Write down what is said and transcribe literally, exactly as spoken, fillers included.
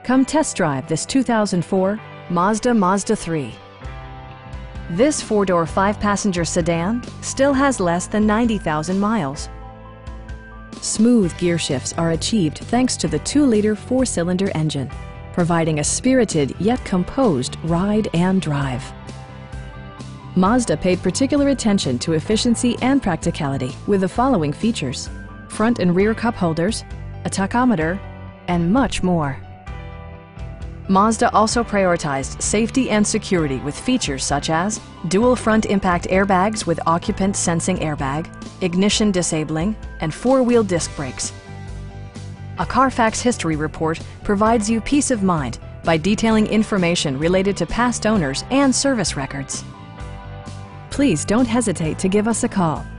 Come test drive this two thousand four Mazda Mazda three. This four-door, five-passenger sedan still has less than ninety thousand miles. Smooth gear shifts are achieved thanks to the two liter four-cylinder engine, providing a spirited yet composed ride and drive. Mazda paid particular attention to efficiency and practicality with the following features: front and rear cup holders, a tachometer, and much more. Mazda also prioritized safety and security with features such as dual front impact airbags with occupant sensing airbag, ignition disabling, and four-wheel disc brakes. A Carfax history report provides you peace of mind by detailing information related to past owners and service records. Please don't hesitate to give us a call.